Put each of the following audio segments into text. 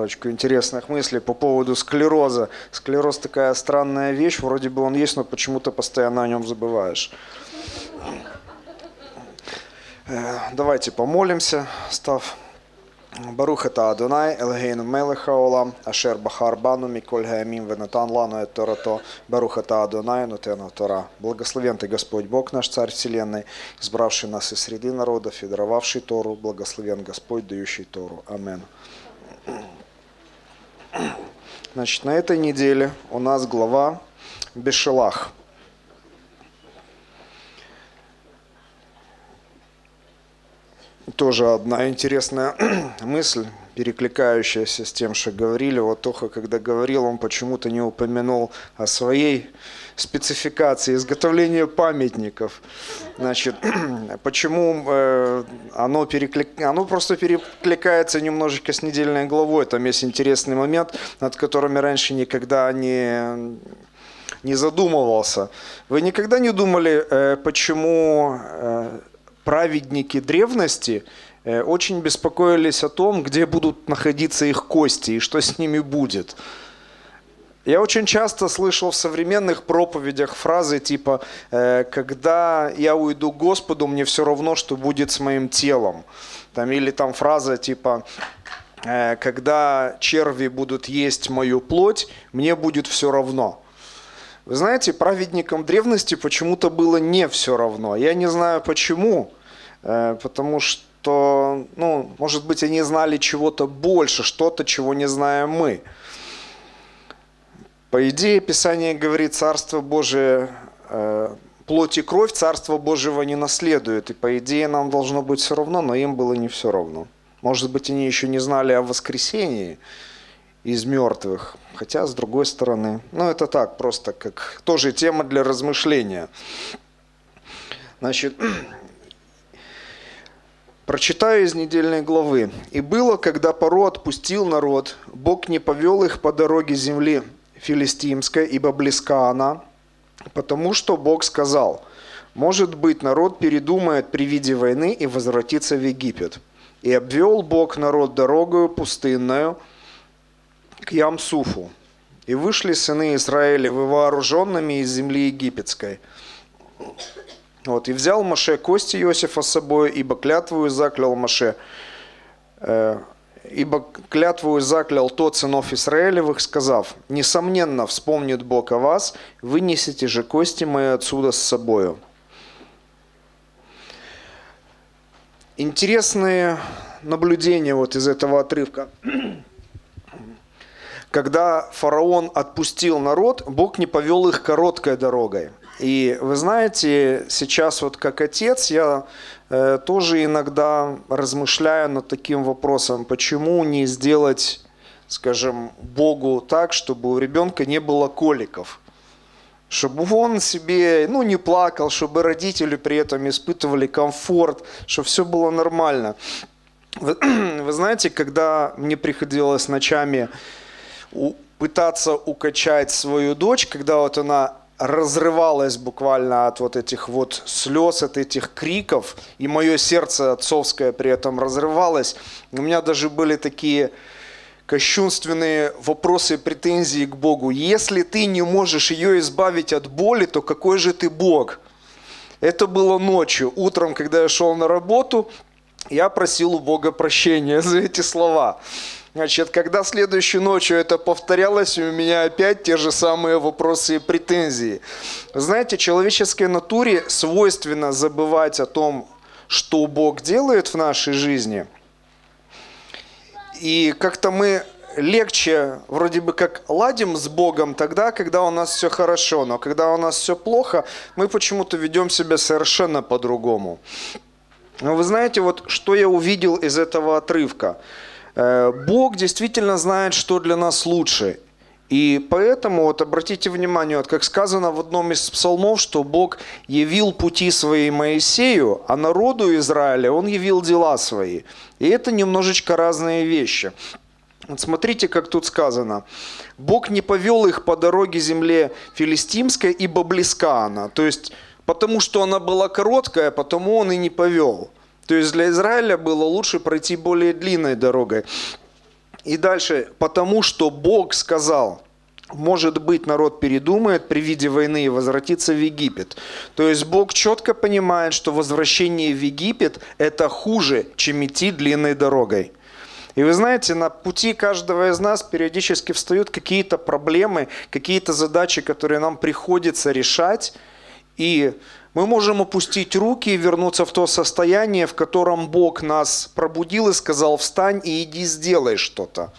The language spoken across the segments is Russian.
парочку интересных мыслей по поводу склероза. Склероз такая странная вещь, вроде бы он есть, но почему-то постоянно о нем забываешь. Давайте помолимся, став. Барух ата Адонай, Элгейну мелех хаолам, ашер бахар бану миколь хаямим венатан лану эт торато, Барух ата Адонай, нутена Тора. Благословен Ты, Господь Бог наш, Царь Вселенной, избравший нас из среды народов и даровавший Тору. Благословен Господь, дающий Тору. Амин. Значит, на этой неделе у нас глава Бешелах. Тоже одна интересная мысль, перекликающаяся с тем, что говорили. Вот Тоха, когда говорил, он почему-то не упомянул о своей спецификации изготовления памятников. Значит, почему оно просто перекликается немножечко с недельной главой. Там есть интересный момент, над которым я раньше никогда не задумывался. Вы никогда не думали, почему праведники древности очень беспокоились о том, где будут находиться их кости и что с ними будет? Я очень часто слышал в современных проповедях фразы типа «когда я уйду к Господу, мне все равно, что будет с моим телом». Или там фраза типа «когда черви будут есть мою плоть, мне будет все равно». Вы знаете, праведникам древности почему-то было не все равно. Я не знаю почему, потому что, может быть, они знали чего-то больше, что-то, чего не знаем мы. По идее, Писание говорит, Царство Божие, плоть и кровь Царства Божьего не наследует. И по идее нам должно быть все равно, но им было не все равно. Может быть, они еще не знали о воскресении из мертвых. Хотя, с другой стороны, это так, просто как тоже тема для размышления. Значит, прочитаю из недельной главы. «И было, когда Паро отпустил народ, Бог не повел их по дороге земли филистимской, ибо близка она, потому что Бог сказал, может быть, народ передумает при виде войны и возвратится в Египет. И обвел Бог народ дорогою пустынную, к Ям-Суфу. И вышли сыны Израилевы вооруженными из земли египетской. И взял Моше кости Иосифа с собой, ибо клятвую заклял Моше, ибо клятвую заклял тот сынов Израилевых, сказав, несомненно вспомнит Бог о вас, вынесите же кости мои отсюда с собою». Интересные наблюдения из этого отрывка. Когда фараон отпустил народ, Бог не повел их короткой дорогой. И вы знаете, сейчас как отец я тоже иногда размышляю над таким вопросом, почему не сделать, скажем, Богу так, чтобы у ребенка не было коликов. Чтобы он себе не плакал, чтобы родители при этом испытывали комфорт, чтобы все было нормально. Вы знаете, когда мне приходилось ночами пытаться укачать свою дочь, когда она разрывалась буквально от этих слез, от этих криков, и мое сердце отцовское при этом разрывалось, у меня даже были такие кощунственные вопросы и претензии к Богу. Если ты не можешь ее избавить от боли, то какой же ты Бог? Это было ночью. Утром, когда я шел на работу, я просил у Бога прощения за эти слова. Значит, когда следующей ночью это повторялось, у меня опять те же самые вопросы и претензии. Вы знаете, человеческой натуре свойственно забывать о том, что Бог делает в нашей жизни. И как-то мы легче вроде бы как ладим с Богом тогда, когда у нас все хорошо. Но когда у нас все плохо, мы почему-то ведем себя совершенно по-другому. Но вы знаете, что я увидел из этого отрывка? Бог действительно знает, что для нас лучше. И поэтому, обратите внимание, как сказано в одном из псалмов, что Бог явил пути свои Моисею, а народу Израиля Он явил дела свои. И это немножечко разные вещи. Смотрите, как тут сказано. Бог не повел их по дороге земле филистимской, ибо близка она. То есть, потому что она была короткая, потому Он и не повел. То есть для Израиля было лучше пройти более длинной дорогой. И дальше, потому что Бог сказал, может быть, народ передумает при виде войны и возвратится в Египет. То есть Бог четко понимает, что возвращение в Египет – это хуже, чем идти длинной дорогой. И вы знаете, на пути каждого из нас периодически встают какие-то проблемы, какие-то задачи, которые нам приходится решать. И мы можем опустить руки и вернуться в то состояние, в котором Бог нас пробудил и сказал: встань и иди сделай что-то.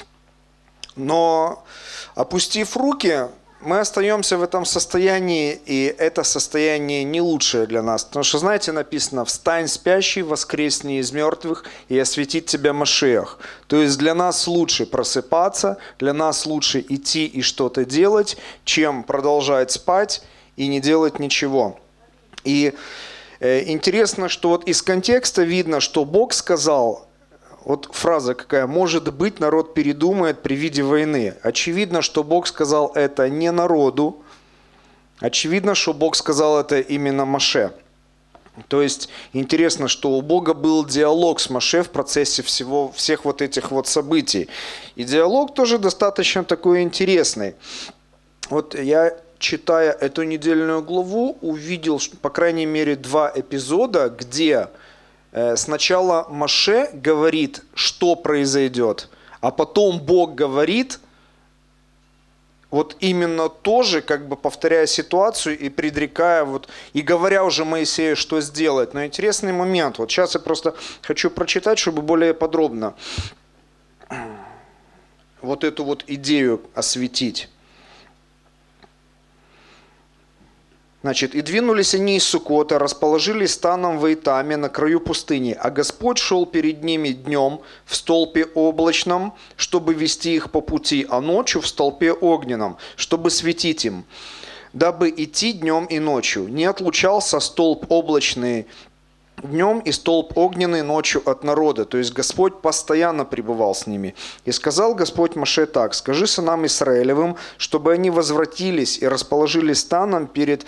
Но опустив руки, мы остаемся в этом состоянии, и это состояние не лучшее для нас. Потому что, знаете, написано: «Встань, спящий, воскресни из мертвых, и осветит тебя Машиах». То есть для нас лучше просыпаться, для нас лучше идти и что-то делать, чем продолжать спать и не делать ничего. И интересно, что вот из контекста видно, что Бог сказал, вот фраза какая: «Может быть, народ передумает при виде войны». Очевидно, что Бог сказал это не народу. Очевидно, что Бог сказал это именно Моше. То есть интересно, что у Бога был диалог с Моше в процессе всех вот этих вот событий. И диалог тоже достаточно такой интересный. Вот я, читая эту недельную главу, увидел, по крайней мере, 2 эпизода, где сначала Моше говорит, что произойдет, а потом Бог говорит, вот именно тоже, как бы повторяя ситуацию и предрекая, вот, и говоря уже Моисею, что сделать. Но интересный момент, вот сейчас я просто хочу прочитать, чтобы более подробно вот эту вот идею осветить. Значит, «И двинулись они из Суккота, расположились станом в Эйтаме на краю пустыни, а Господь шел перед ними днем в столпе облачном, чтобы вести их по пути, а ночью в столпе огненном, чтобы светить им, дабы идти днем и ночью. Не отлучался столб облачный днем и столб огненный ночью от народа». То есть Господь постоянно пребывал с ними. «И сказал Господь Моше так: скажи сынам Израилевым, чтобы они возвратились и расположились станом перед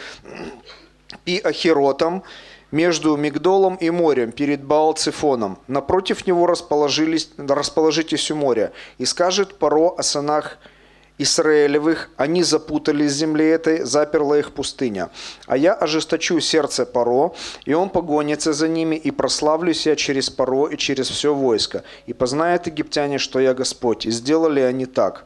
Пи-Ахиротом, между Мигдолом и морем, перед Баал-Цифоном. Напротив него расположитесь у моря. И скажет Паро о сынах Исраилевых: они запутались в земле этой, заперла их пустыня. А я ожесточу сердце Паро, и он погонится за ними, и прославлюсь я через Паро и через все войско. И познают египтяне, что я Господь». И сделали они так.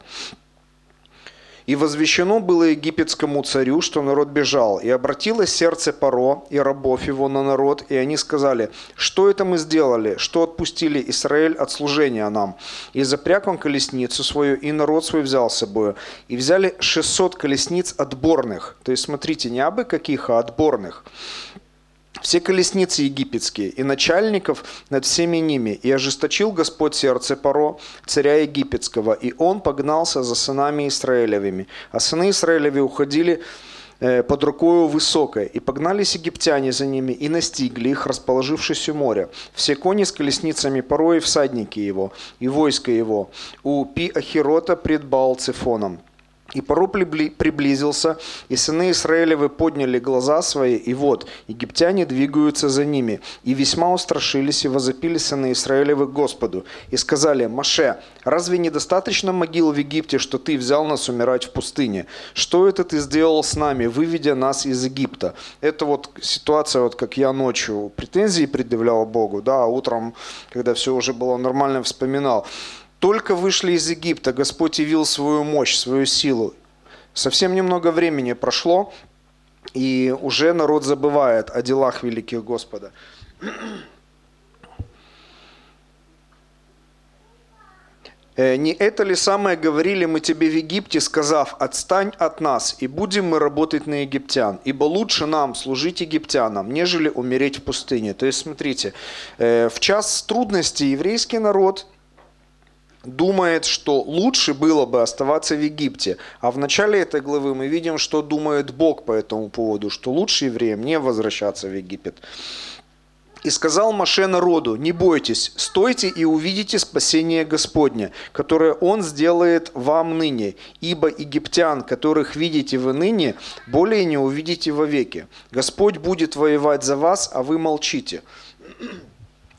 «И возвещено было египетскому царю, что народ бежал, и обратилось сердце Паро и рабов его на народ, и они сказали: что это мы сделали, что отпустили Израиль от служения нам? И запряг он колесницу свою, и народ свой взял с собою. И взяли 600 колесниц отборных». То есть, смотрите, не абы каких, а отборных. «Все колесницы египетские, и начальников над всеми ними. И ожесточил Господь сердце Паро, царя египетского, и он погнался за сынами Израилевыми. А сыны Израилеви уходили под рукою высокой, и погнались египтяне за ними, и настигли их, расположившись у моря. Все кони с колесницами Паро и всадники его, и войско его, у Пи-Ахирота пред Баал-Цифоном. И Паро приблизился, и сыны Израилевы подняли глаза свои, и вот, египтяне двигаются за ними. И весьма устрашились, и возопили сыны Израилевы к Господу. И сказали: Моше, разве недостаточно могил в Египте, что ты взял нас умирать в пустыне? Что это ты сделал с нами, выведя нас из Египта? Это вот ситуация, вот как я ночью претензии предъявлял Богу, да, а утром, когда все уже было нормально, вспоминал. Только вышли из Египта, Господь явил свою мощь, свою силу. Совсем немного времени прошло, и уже народ забывает о делах великих Господа. «Не это ли самое говорили мы тебе в Египте, сказав: отстань от нас, и будем мы работать на египтян, ибо лучше нам служить египтянам, нежели умереть в пустыне». То есть, смотрите, в час трудностей еврейский народ думает, что лучше было бы оставаться в Египте. А в начале этой главы мы видим, что думает Бог по этому поводу, что лучше евреям не возвращаться в Египет. «И сказал Моше народу: не бойтесь, стойте и увидите спасение Господне, которое Он сделает вам ныне, ибо египтян, которых видите вы ныне, более не увидите вовеки. Господь будет воевать за вас, а вы молчите».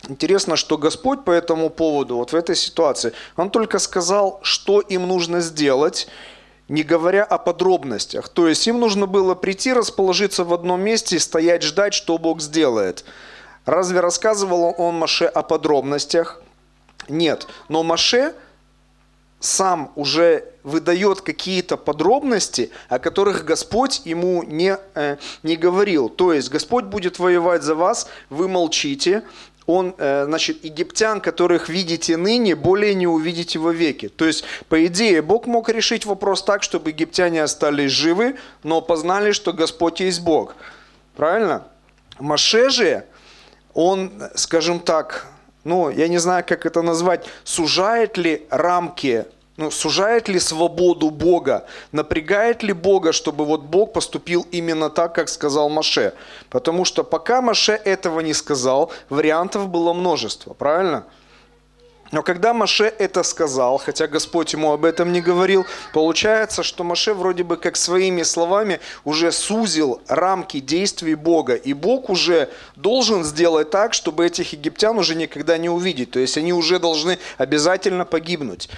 Интересно, что Господь по этому поводу, вот в этой ситуации, Он только сказал, что им нужно сделать, не говоря о подробностях. То есть им нужно было прийти, расположиться в одном месте и стоять, ждать, что Бог сделает. Разве рассказывал он Моше о подробностях? Нет. Но Моше сам уже выдает какие-то подробности, о которых Господь ему не говорил. То есть Господь будет воевать за вас, вы молчите. Он, значит, египтян, которых видите ныне, более не увидите вовеки. То есть, по идее, Бог мог решить вопрос так, чтобы египтяне остались живы, но познали, что Господь есть Бог. Правильно? Моше же, он, скажем так, я не знаю, как это назвать, сужает ли рамки, сужает ли свободу Бога, напрягает ли Бога, чтобы вот Бог поступил именно так, как сказал Моше. Потому что пока Моше этого не сказал, вариантов было множество, правильно? Но когда Моше это сказал, хотя Господь ему об этом не говорил, получается, что Моше вроде бы как своими словами уже сузил рамки действий Бога. И Бог уже должен сделать так, чтобы этих египтян уже никогда не увидеть. То есть они уже должны обязательно погибнуть.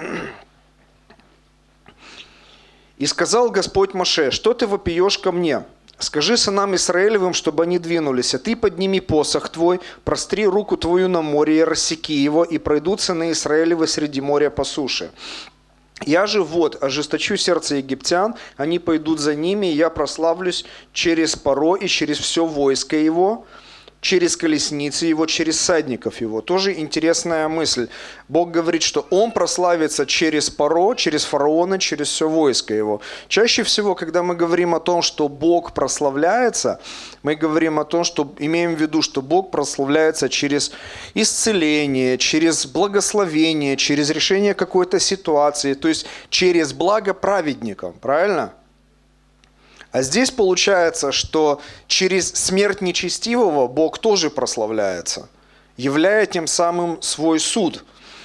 «И сказал Господь Моше, что ты вопиешь ко мне? Скажи сынам Израилевым, чтобы они двинулись, а ты подними посох твой, простри руку твою на море и рассеки его, и пройдут сыны Израилевы среди моря по суше. Я же вот ожесточу сердце египтян, они пойдут за ними, и я прославлюсь через Паро и через все войско его, через колесницы его, через всадников его». Тоже интересная мысль. Бог говорит, что Он прославится через Паро, через фараона, через все войско его. Чаще всего, когда мы говорим о том, что Бог прославляется, мы говорим о том, что имеем в виду, что Бог прославляется через исцеление, через благословение, через решение какой-то ситуации, то есть через благо праведникам, правильно? А здесь получается, что через смерть нечестивого Бог тоже прославляется, являя тем самым свой суд.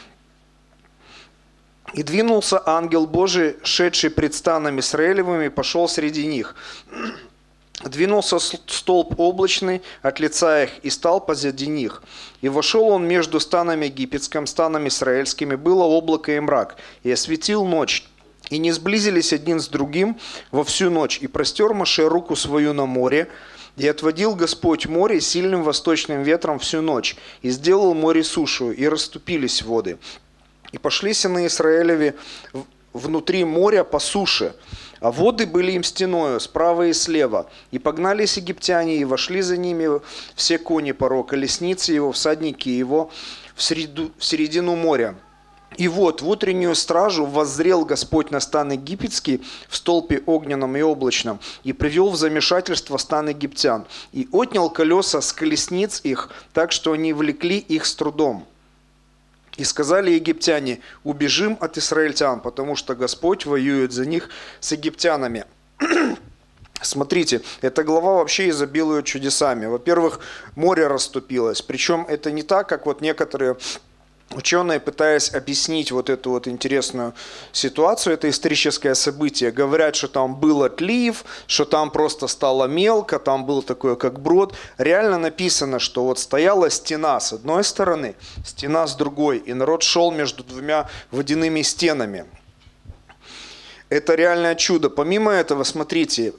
«И двинулся ангел Божий, шедший пред станом Израилевым, и пошел среди них. Двинулся столб облачный от лица их, и стал позади них. И вошел он между станом египетским, станом израильским, и было облако и мрак, и осветил ночь. И не сблизились один с другим во всю ночь. И простер Моше руку свою на море, и отводил Господь море сильным восточным ветром всю ночь, и сделал море сушу, и расступились воды. И пошли сыны Израилеви внутри моря по суше, а воды были им стеною справа и слева. И погнались египтяне, и вошли за ними все кони Паро, колесницы его, всадники его в середину моря. И вот в утреннюю стражу воззрел Господь на стан египетский в столпе огненном и облачном, и привел в замешательство стан египтян, и отнял колеса с колесниц их, так что они влекли их с трудом. И сказали египтяне: убежим от израильтян, потому что Господь воюет за них с египтянами». Смотрите, эта глава вообще изобилует чудесами. Во-первых, море расступилось, причем это не так, как вот некоторые ученые, пытаясь объяснить вот эту вот интересную ситуацию, это историческое событие, говорят, что там был отлив, что там просто стало мелко, там был такой как брод. Реально написано, что вот стояла стена с одной стороны, стена с другой, и народ шел между двумя водяными стенами. Это реальное чудо. Помимо этого, смотрите,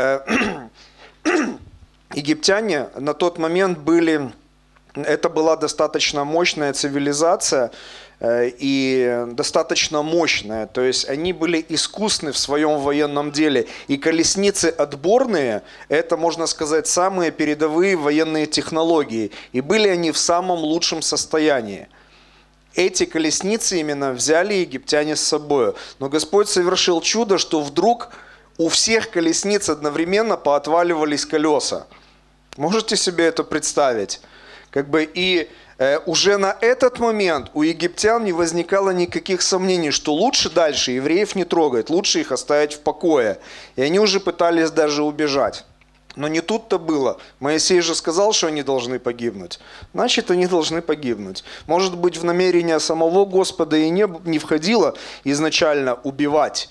египтяне на тот момент были... Это была достаточно мощная цивилизация и достаточно мощная. То есть они были искусны в своем военном деле. И колесницы отборные, это, можно сказать, самые передовые военные технологии. И были они в самом лучшем состоянии. Эти колесницы именно взяли египтяне с собой. Но Господь совершил чудо, что вдруг у всех колесниц одновременно поотваливались колеса. Можете себе это представить? И уже на этот момент у египтян не возникало никаких сомнений, что лучше дальше евреев не трогать, лучше их оставить в покое. И они уже пытались даже убежать. Но не тут-то было. Моисей же сказал, что они должны погибнуть. Значит, они должны погибнуть. Может быть, в намерение самого Господа и не входило изначально убивать.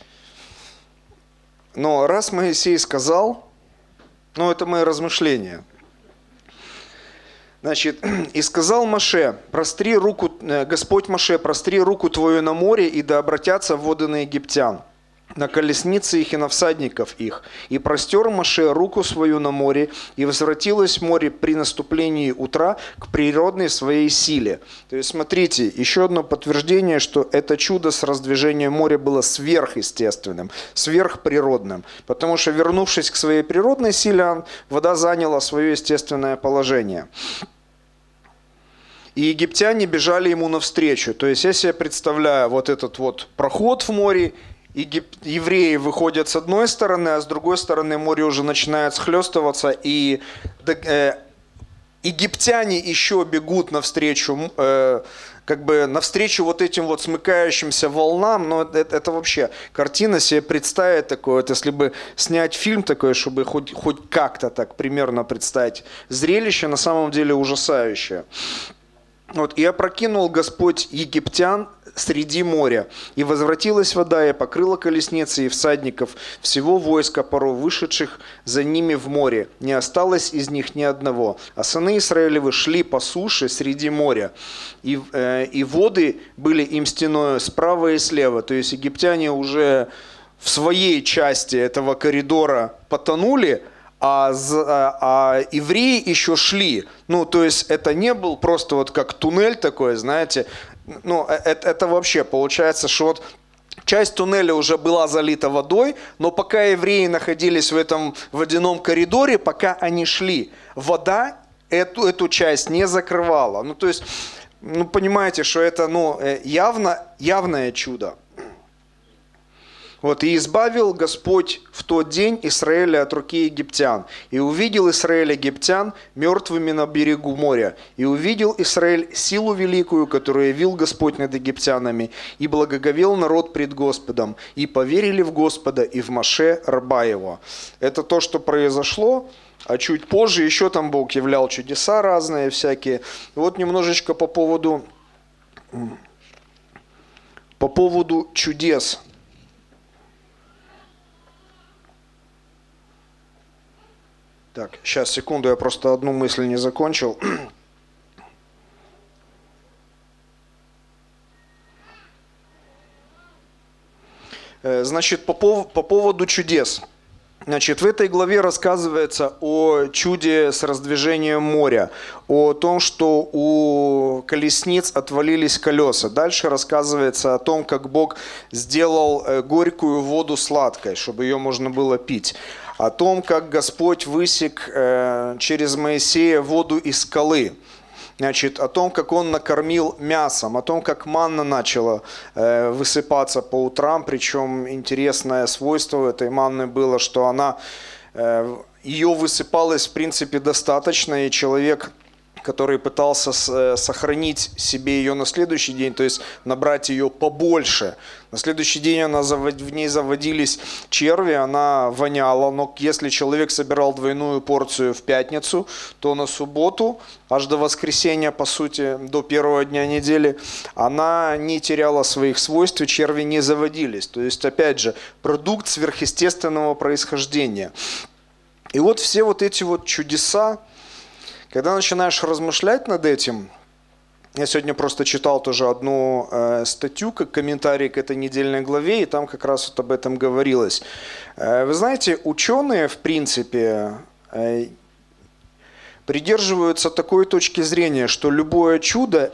Но раз Моисей сказал, это мои размышления. Значит, «И сказал Моше, простри руку, Господь Моше, простри руку твою на море, и да обратятся воды на египтян, на колесницы их и на всадников их. И простер Моше руку свою на море, и возвратилось море при наступлении утра к природной своей силе». То есть, смотрите, еще одно подтверждение, что это чудо с раздвижением моря было сверхъестественным, сверхприродным. Потому что, вернувшись к своей природной силе, вода заняла свое естественное положение. И египтяне бежали ему навстречу. То есть, я себе представляю вот этот вот проход в море, евреи выходят с одной стороны, а с другой стороны море уже начинает схлестываться, и египтяне еще бегут навстречу, как бы навстречу вот этим вот смыкающимся волнам. Но это вообще картина себе представить такое, вот если бы снять фильм такой, чтобы хоть как-то так примерно представить, зрелище на самом деле ужасающее. Вот, «И опрокинул Господь египтян среди моря, и возвратилась вода, и покрыла колесницы и всадников всего войска паров, вышедших за ними в море. Не осталось из них ни одного. А сыны Израилевы шли по суше среди моря, и воды были им стеною справа и слева». То есть египтяне уже в своей части этого коридора потонули, а евреи еще шли. Ну, то есть это не был просто вот как туннель такой, знаете. Ну, это вообще получается, что вот часть туннеля уже была залита водой, но пока евреи находились в этом водяном коридоре, пока они шли, вода эту часть не закрывала. Ну, то есть, ну, понимаете, что это, ну, явное чудо. Вот, «И избавил Господь в тот день Израиля от руки египтян. И увидел Израиль египтян мертвыми на берегу моря. И увидел Израиль силу великую, которую явил Господь над египтянами. И благоговел народ пред Господом. И поверили в Господа и в Моше раба его». Это то, что произошло. А чуть позже еще там Бог являл чудеса разные всякие. Вот немножечко по поводу чудес. Так, сейчас, секунду, я просто одну мысль не закончил. Значит, по поводу чудес. Значит, в этой главе рассказывается о чуде с раздвижением моря, о том, что у колесниц отвалились колеса. Дальше рассказывается о том, как Бог сделал горькую воду сладкой, чтобы ее можно было пить. О том, как Господь высек через Моисея воду из скалы. Значит, о том, как Он накормил мясом, о том, как манна начала высыпаться по утрам. Причем интересное свойство этой манны было, что ее высыпалось в принципе достаточно, и человек, который пытался сохранить себе ее на следующий день, то есть набрать ее побольше. На следующий день в ней заводились черви, она воняла, но если человек собирал двойную порцию в пятницу, то на субботу, аж до воскресенья, по сути, до первого дня недели, она не теряла своих свойств, и черви не заводились. То есть, опять же, продукт сверхъестественного происхождения. И вот все вот эти вот чудеса, когда начинаешь размышлять над этим, я сегодня просто читал тоже одну статью, как комментарий к этой недельной главе, и там как раз вот об этом говорилось. Вы знаете, ученые, в принципе, придерживаются такой точки зрения, что любое чудо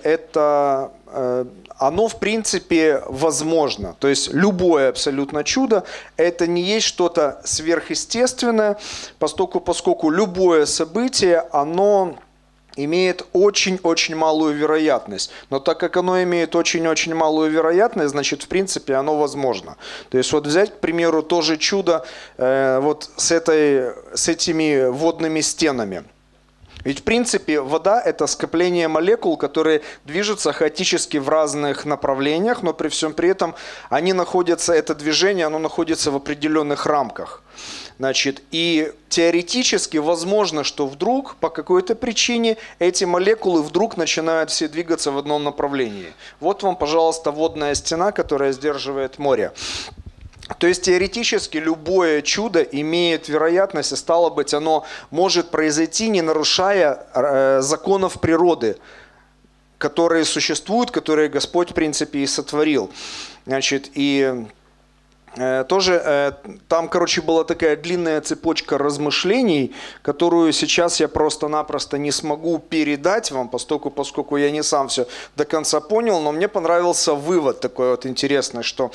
оно в принципе возможно. То есть любое абсолютно чудо это не есть что-то сверхъестественное, поскольку любое событие, оно имеет очень-очень малую вероятность. Но так как оно имеет очень-очень малую вероятность, значит, в принципе, оно возможно. То есть, вот взять, к примеру, тоже чудо вот с этими водными стенами. Ведь, в принципе, вода – это скопление молекул, которые движутся хаотически в разных направлениях, но при всем при этом это движение, оно находится в определенных рамках. Значит, и теоретически возможно, что вдруг по какой-то причине эти молекулы вдруг начинают все двигаться в одном направлении. Вот вам, пожалуйста, водная стена, которая сдерживает море. То есть теоретически любое чудо имеет вероятность, и стало быть, оно может произойти, не нарушая законов природы, которые существуют, которые Господь, в принципе, и сотворил. Значит, и тоже там, короче, была такая длинная цепочка размышлений, которую сейчас я просто-напросто не смогу передать вам, поскольку я не сам все до конца понял, но мне понравился вывод такой вот интересный, что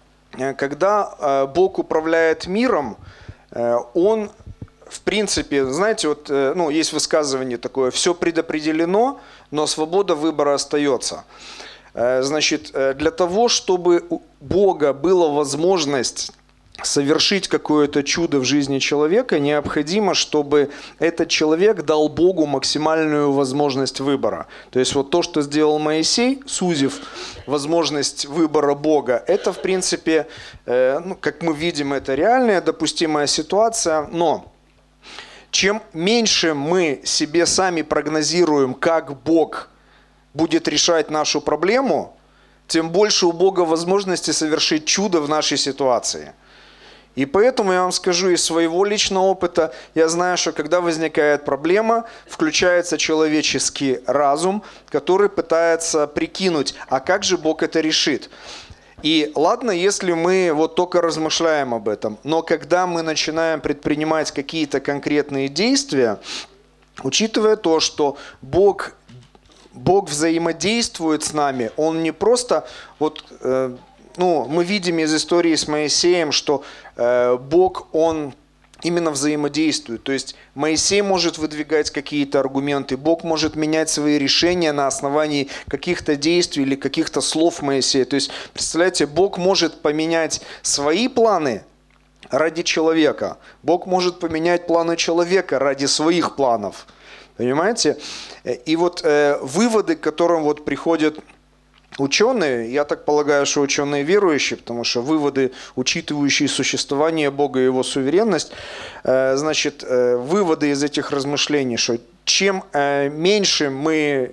когда Бог управляет миром, Он, в принципе, знаете, вот, ну, есть высказывание такое: все предопределено, но свобода выбора остается. Значит, для того, чтобы у Бога была возможность совершить какое-то чудо в жизни человека, необходимо, чтобы этот человек дал Богу максимальную возможность выбора. То есть вот то, что сделал Моисей, сузив возможность выбора Бога, это, в принципе, ну, как мы видим, это реальная допустимая ситуация, но чем меньше мы себе сами прогнозируем, как Бог будет решать нашу проблему, тем больше у Бога возможности совершить чудо в нашей ситуации. И поэтому я вам скажу из своего личного опыта, я знаю, что когда возникает проблема, включается человеческий разум, который пытается прикинуть, а как же Бог это решит. И ладно, если мы вот только размышляем об этом, но когда мы начинаем предпринимать какие-то конкретные действия, учитывая то, что Бог взаимодействует с нами, Он не просто, вот, ну, мы видим из истории с Моисеем, что Бог, Он именно взаимодействует. То есть Моисей может выдвигать какие-то аргументы, Бог может менять свои решения на основании каких-то действий или каких-то слов Моисея. То есть, представляете, Бог может поменять свои планы ради человека, Бог может поменять планы человека ради своих планов. Понимаете? И вот выводы, к которым вот приходят ученые, я так полагаю, что ученые верующие, потому что выводы, учитывающие существование Бога и Его суверенность, значит, выводы из этих размышлений, что чем меньше мы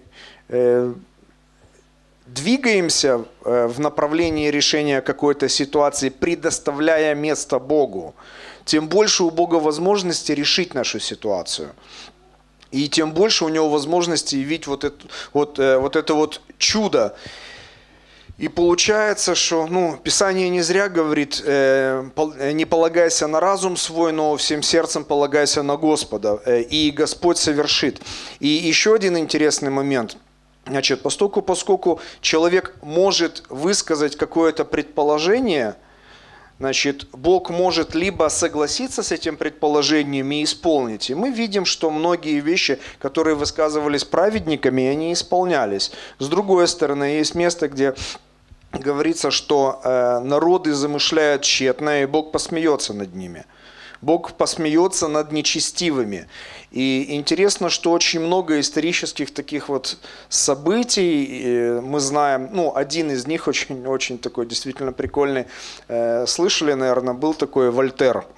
двигаемся в направлении решения какой-то ситуации, предоставляя место Богу, тем больше у Бога возможности решить нашу ситуацию. И тем больше у него возможности явить вот это чудо. И получается, что Писание не зря говорит: не полагайся на разум свой, но всем сердцем полагайся на Господа, и Господь совершит. И еще один интересный момент. Значит, поскольку человек может высказать какое-то предположение, значит, Бог может либо согласиться с этим предположением и исполнить. И мы видим, что многие вещи, которые высказывались праведниками, они исполнялись. С другой стороны, есть место, где говорится, что народы замышляют тщетно, и Бог посмеется над ними. Бог посмеется над нечестивыми. И интересно, что очень много исторических таких вот событий мы знаем. Один из них очень такой действительно прикольный. Слышали, наверное, был такой Вольтер,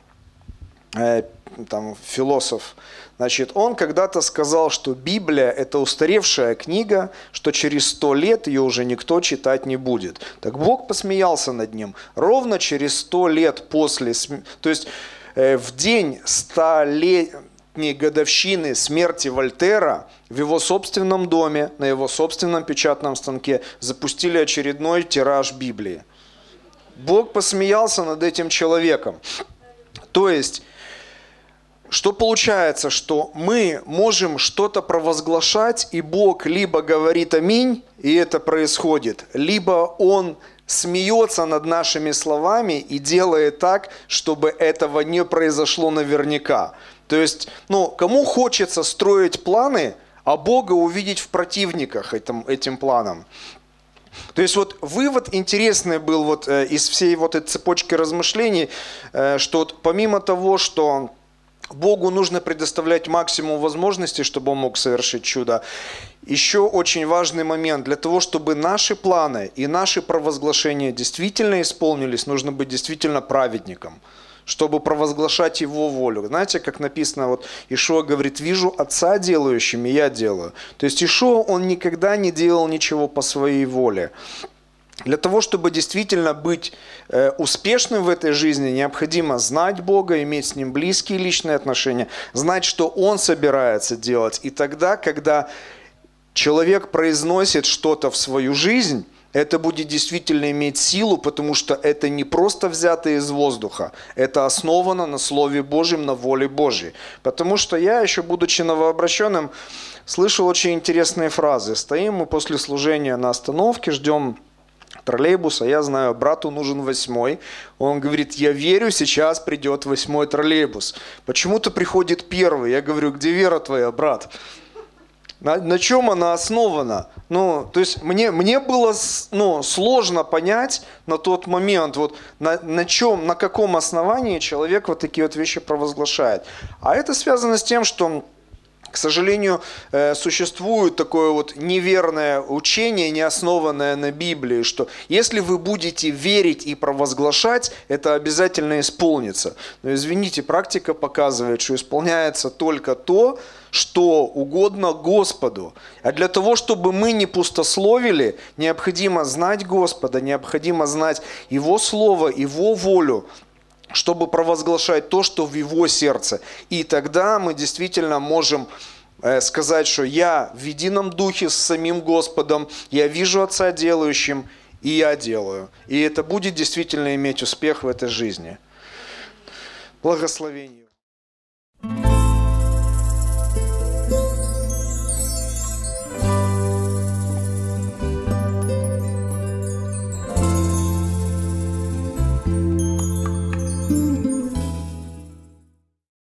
там, философ. Значит, он когда-то сказал, что Библия – это устаревшая книга, что через 100 лет ее уже никто читать не будет. Так Бог посмеялся над ним. Ровно через 100 лет после, то есть в день 100-летней годовщины смерти Вольтера в его собственном доме, на его собственном печатном станке запустили очередной тираж Библии. Бог посмеялся над этим человеком. То есть, что получается, что мы можем что-то провозглашать, и Бог либо говорит аминь, и это происходит, либо Он смеется над нашими словами и делает так, чтобы этого не произошло наверняка. То есть, кому хочется строить планы, а Бога увидеть в противниках этим планам? То есть вот вывод интересный был вот из всей вот этой цепочки размышлений, что вот помимо того, что Богу нужно предоставлять максимум возможностей, чтобы Он мог совершить чудо. Еще очень важный момент. Для того, чтобы наши планы и наши провозглашения действительно исполнились, нужно быть действительно праведником, чтобы провозглашать Его волю. Знаете, как написано, вот Иешуа говорит: «Вижу Отца делающим, и я делаю». То есть Иешуа, Он никогда не делал ничего по своей воле. Для того, чтобы действительно быть успешным в этой жизни, необходимо знать Бога, иметь с Ним близкие личные отношения, знать, что Он собирается делать. И тогда, когда человек произносит что-то в свою жизнь, это будет действительно иметь силу, потому что это не просто взято из воздуха, это основано на Слове Божьем, на воле Божьей. Потому что я, еще будучи новообращенным, слышал очень интересные фразы. Стоим мы после служения на остановке, ждем троллейбуса, я знаю, брату нужен 8-й. Он говорит, я верю, сейчас придет 8-й троллейбус. Почему-то приходит 1-й. Я говорю, где вера твоя, брат? На чем она основана? То есть мне было сложно понять на тот момент, на каком основании человек вот такие вот вещи провозглашает. А это связано с тем, что, к сожалению, существует такое вот неверное учение, не основанное на Библии, что если вы будете верить и провозглашать, это обязательно исполнится. Но извините, практика показывает, что исполняется только то, что угодно Господу. А для того, чтобы мы не пустословили, необходимо знать Господа, необходимо знать Его Слово, Его волю, чтобы провозглашать то, что в Его сердце. И тогда мы действительно можем сказать, что я в едином духе с самим Господом, я вижу Отца делающим, и я делаю. И это будет действительно иметь успех в этой жизни. Благословение.